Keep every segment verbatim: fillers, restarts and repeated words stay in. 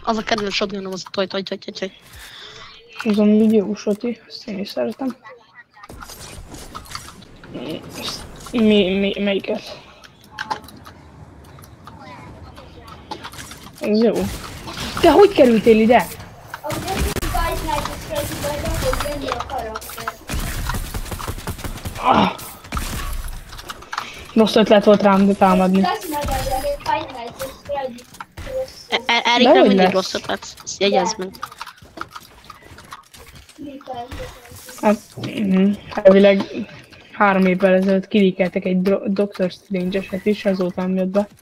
Az a kedvenc shotgunom, az a toj, toj, toj, toj, toj. Az amúgy jó soti, azt én is szeretem. Mi, mi, melyiket? Ez jó. Te hogy kerültél ide? Ah. Rossz ötlet volt rám támadni. Erikre mindig rossz ötlet, ezt jegyezd meg. Hát, elvileg három évvel ezelőtt kilikeltek egy doktor Strange-eset is, azóta nem jött be.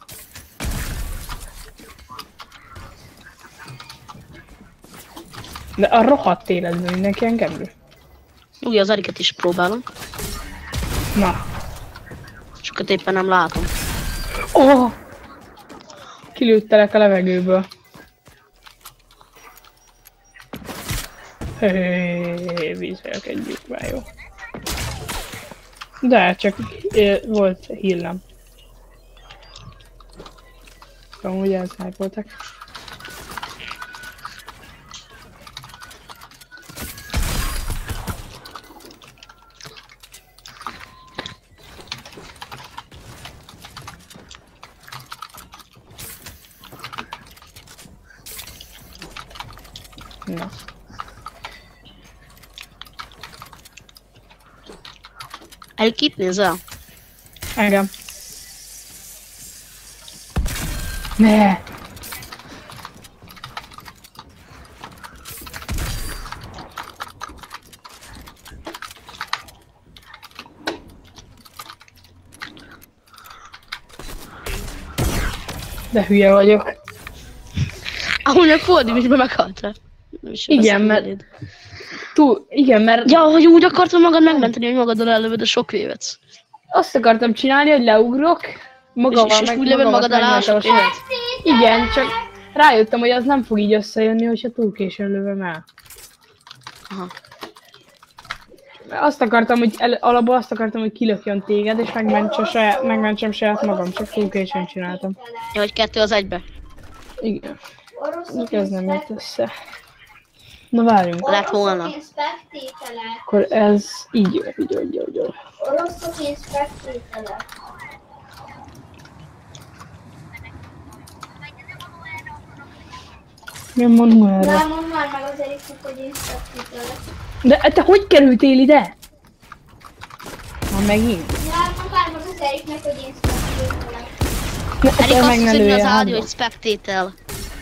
De a rohadt életben mindenki engedő. Úgy, az Eriket is próbálom. Na. Sokat éppen nem látom. Oh! Kilőttelek a levegőből. Hé, vízvelkedjük már, jó. De csak é, volt hírlem. Amúgy elsznipoltak. Na. Erik, itt nézel? Engem. Ne! De hülye vagyok. Ahogy meg Fordin is be meghaltál. Igen, mert... Túl, igen, mert... Ja, hogy úgy akartam magad megmenteni, hogy magadon ellövöd a sok évet. Azt akartam csinálni, hogy leugrok, magammal és, és, meg, és úgy lövöd magad alá a sok évet. Igen, csak rájöttem, hogy az nem fog így összejönni, hogyha túl későn lövöm el. Aha. Azt akartam, hogy el, alapból azt akartam, hogy kilökjön téged, és megmentsem saját, megmentsem saját magam, csak túl későn csináltam. Ja, hogy kettő az egybe. Igen. Ez nem jött össze. Na várjunk. Lett volna. Akkor ez így jön, így jön, így jön, így jön. Oroszok inspektétele. Nem mondom erre. Nem, mondd már meg az Eriknek, hogy inspektétele. De te hogy kerültél ide? Na megint? Nem, mondd már meg az Eriknek, hogy inspektétele. Erik azt hiszem, hogy az ádió, hátba. hogy spectatel.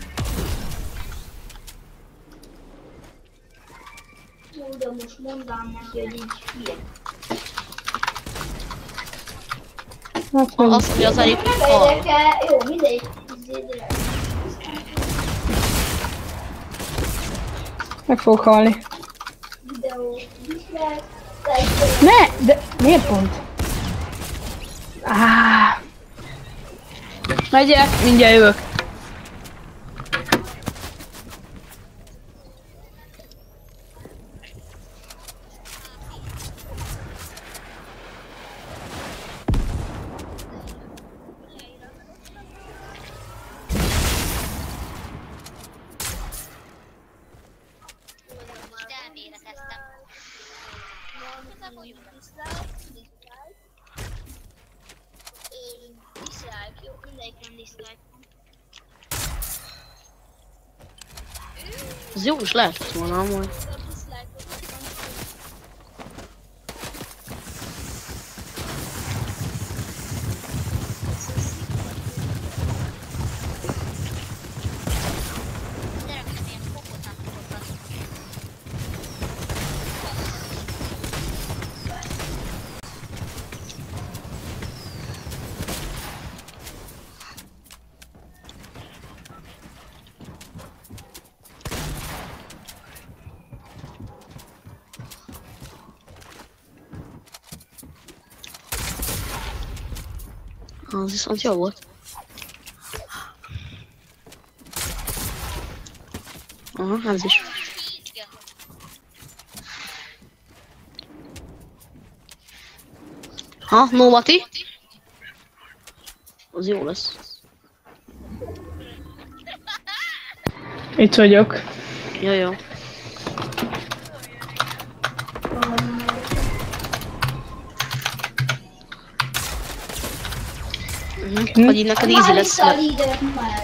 Jó, de most mondám neki, hogy így hülye. Hát, Az, azt mondja az Erik, hogy Nem hal. érdekel, jó, mindegy. Izédre. meg fog halni. Videó, diszlek, Ne! De miért pont? Ah. Megyek, mindjárt jövök. dislike, jó, mindenkinek dislike. Az jó is lehetett volna amúgy. Az viszont jó volt. Aha, ez is. Ha, Novati? Az jó lesz. Itt vagyok. Jó, jó. Mhm. Hogy így neked easy Már lesz. vissza a lídert már.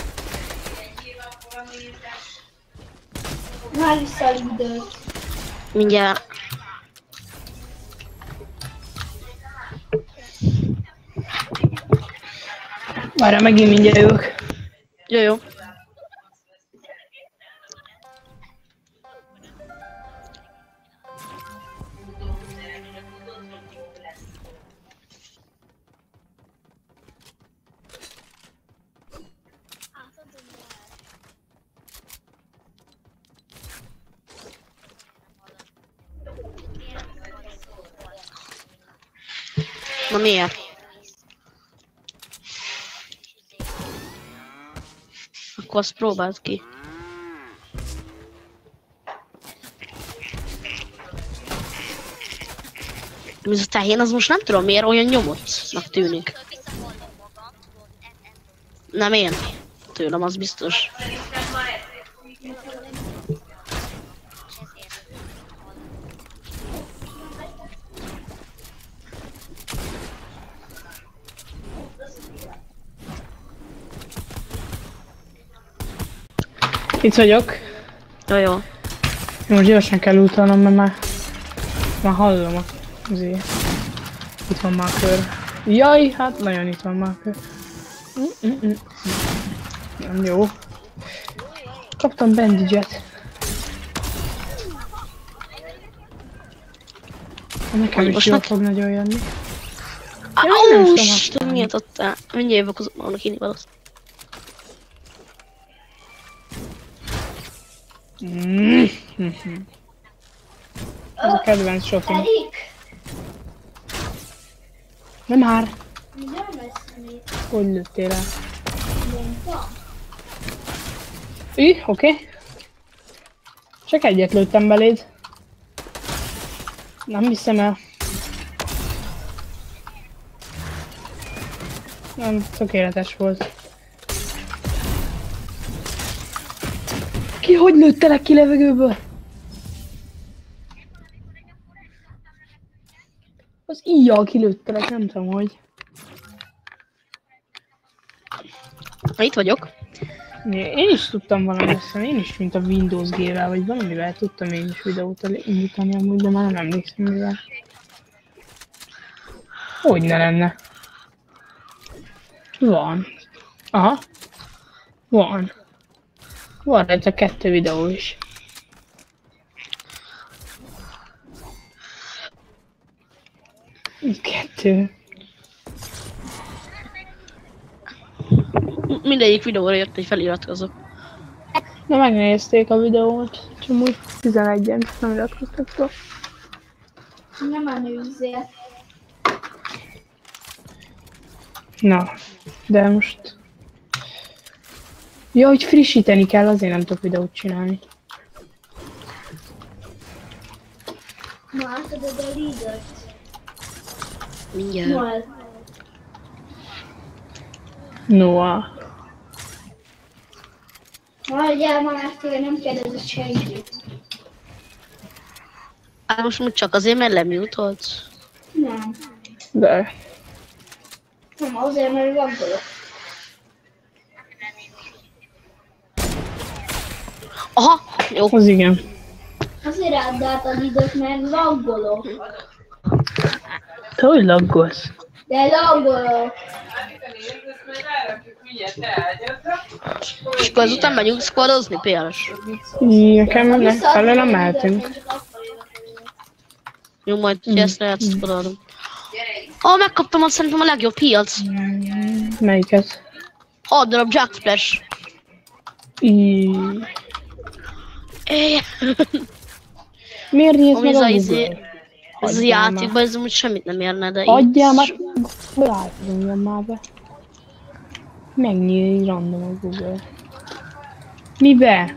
Már vissza a lídert. Mindjárt. Várjál, megint mindjárt jövök. Jó, jó. Na miért? Akkor azt próbáld ki. Ez a tehén az most nem tudom miért olyan nyomottnak tűnik. Nem én. Tőlem az biztos. Itt vagyok. Jó, jó. Most gyorsan kell utalnom, mert már... Már hallom azért. Itt van már a kör. Jaj, hát nagyon itt van már a kör. Mm -mm -mm. Nem jó. Kaptam bandage-et. Nekem is jól fog nagyon jönni. Áuuuuh, Isten, miért adtál? Mindjárt jövök az magamnak inni valószínűleg. Mm -hmm. Ez a kedvenc shopping. Erik! Nem már! Nem lesz még. Hogy lőttél rá? Mondtam. Ü, oké. Okay. Csak egyet lőttem beléd. Nem hiszem el. Nem, tökéletes volt. Ki hogy lőttelek ki levegőből? Az íjjal kilőttelek, nem tudom hogy. Na, itt vagyok. Én is tudtam valami össze, én is, mint a Windows G-vel, vagy valamivel tudtam én is videót indítani amúgy, de már nem emlékszem mivel. Hogy ne lenne? Van. Aha. Van. Van rajta kettő videó is. Kettő. Mindegyik videóra jött egy feliratkozó. Na megnézték a videót, csak úgy tizenegyen nem iratkoztak fel. Nem a nőzél. Na, de most... Ja, hogy frissíteni kell, azért nem tudok videót csinálni. Ma átadod a lídert. Mindjárt. Noel. Noah. Hagyjál ma már tőle, nem kérdezett senkit. Hát most úgy csak azért, mert lemutolsz. Nem. De... Nem, azért, mert vaggolok. Aha, jó. Az igen. Azért add át a lídert, mert vaggolok. Te hogy laggolsz? De vaggolok. És akkor azután megyünk squadozni, pé er-es. Nekem ne, felé nem mehetünk. Jó, majd ugye ezt lehet squadolni. Ó, megkaptam azt szerintem a legjobb piac. Melyiket? hat darab Jack Splash. I... Éj. Miért nézd Ami meg ez a a izé... Google? Ez a játékban ez amúgy semmit nem érne, de Adjál így... már! Rájön már be. Megnyílj random a Google. Mibe?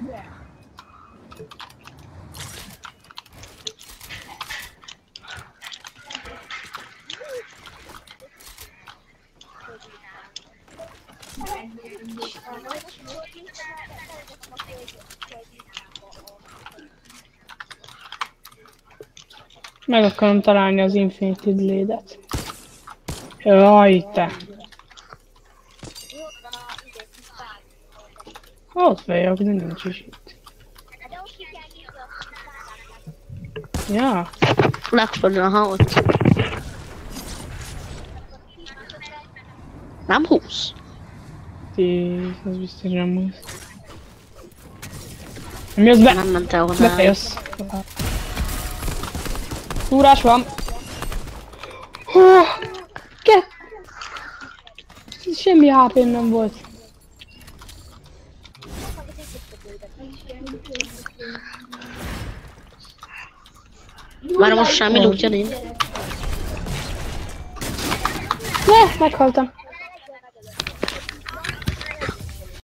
Meg akarom találni az Infinity Blade-et. Jaj, te. Ott vagyok, de nincs is itt. Ja. Legfelül, aha, ott. Nem húsz. tíz, az biztos nem húsz. Mi az be? Nem ment el hozzá. Bejössz. Túrás van. Hú, ke... Semmi há pém nem volt. Már most semmi lootja nincs. Ne, meghaltam.